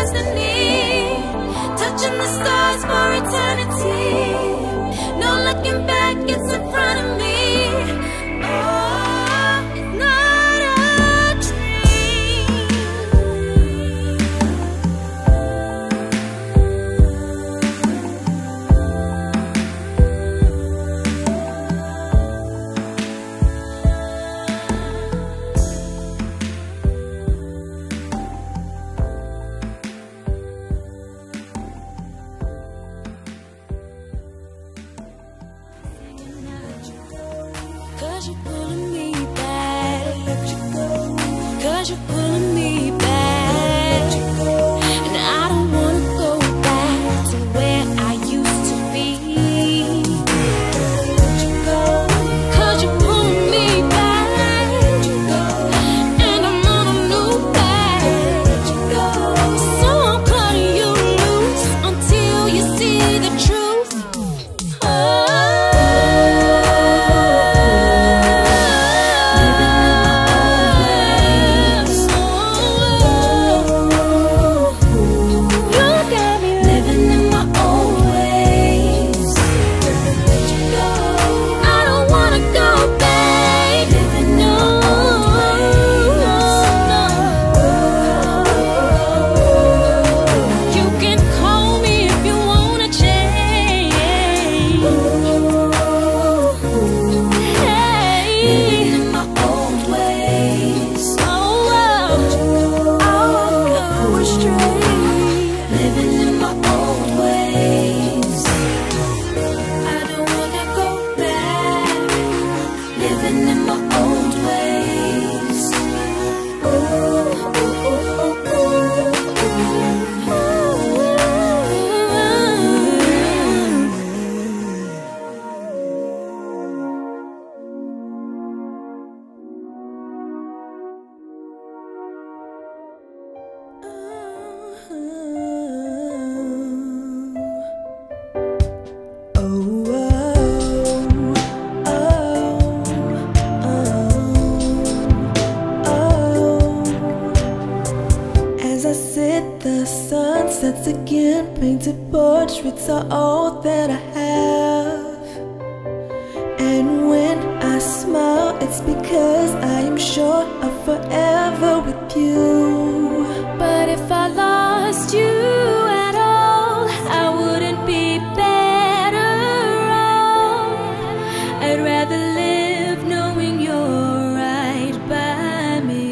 destiny, touching the stars for eternity. No looking back, it's in front of me. Oh, it's not a Cause you're pulling me back, cause you're pulling me back, and I don't wanna go back to where I used to be. Cause you're pulling me back, and I'm on a new path. So I'm cutting you loose until you see the truth. Sunsets again, painted portraits are all that I have. And when I smile, it's because I am sure of forever with you. But if I lost you at all, I wouldn't be better off. I'd rather live knowing you're right by me.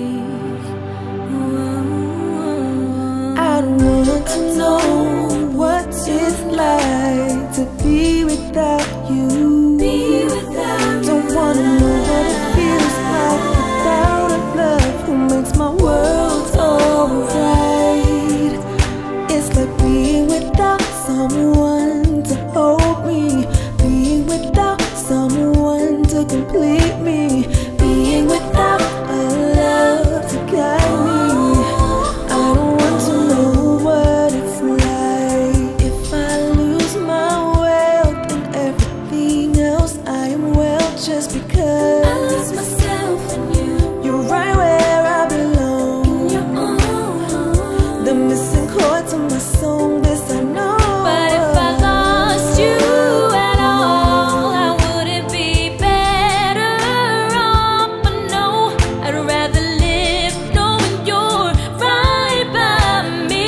I want to know what it's like to be without you. Don't wanna know what it feels like without a love who makes my world alright. It's like being without someone to hold me, being without someone to complete me, being without a love to guide me. I don't want to know what it's like if I lose my wealth and everything else. I am well just because I lose myself in you. You're right where I belong. In your arms. The missing chord to my song, this I know. But if I lost you at all, I wouldn't be better off. But no, I'd rather live knowing you're right by me.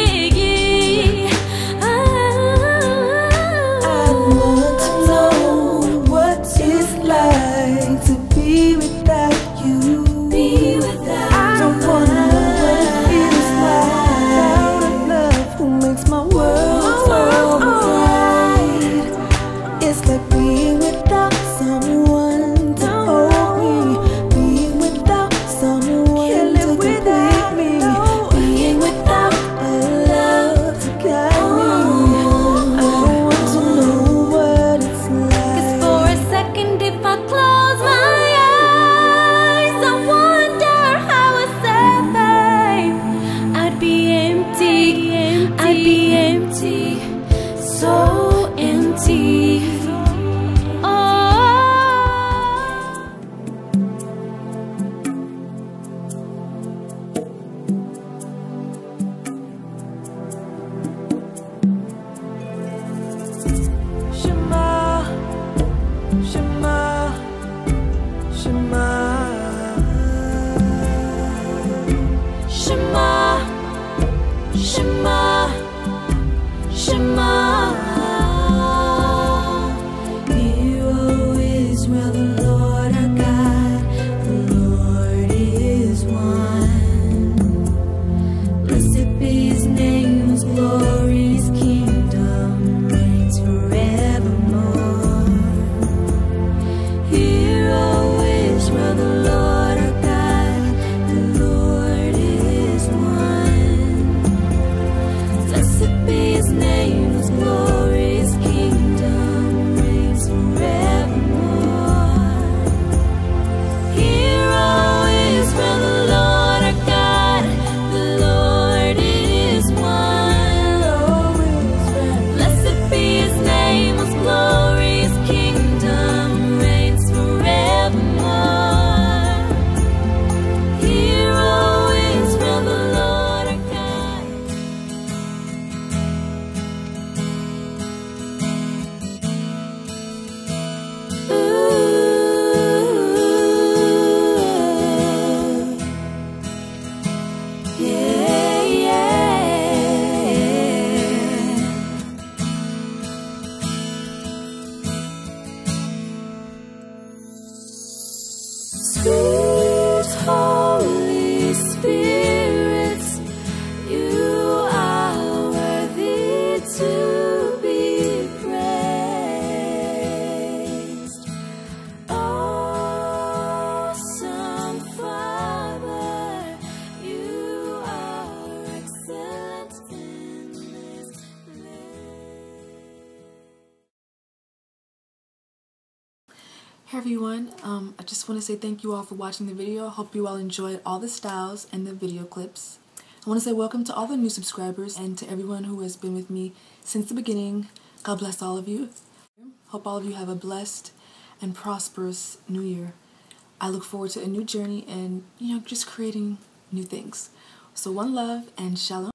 I want to know what it's like to be without you. I don't wanna know what it feels like without a love who makes my world alright. It's like being without someone to hold me, being without someone to complete me, being without a love to guide me. I don't want to know what it's like. 'Cause for a second, if I close my eyes, I wonder how I survive. I'd be empty, I'd be empty, so empty. Oh. Shema, Shema. Hear, O Israel, the Lord our God, the Lord is one. Blessed be his name, his glory, his kingdom reigns forevermore. Hear, O Israel, the Lord our God, the Lord is one. Blessed be his name, his glory, his kingdom reigns forevermore. Hear, O Israel, the Lord our God, the Lord is one. Blessed be his name, his glory, his kingdom reigns forevermore. Hear, O Israel, the Lord our God. Yeah, yeah. Sweet Holy Spirit, you are worthy to be praised. Awesome Father, you are excellent in this place. Hey everyone, I just want to say thank you all for watching the video. I hope you all enjoyed all the styles and the video clips. I want to say welcome to all the new subscribers and to everyone who has been with me since the beginning. God bless all of you. Hope all of you have a blessed and prosperous new year. I look forward to a new journey and, just creating new things. So one love and shalom.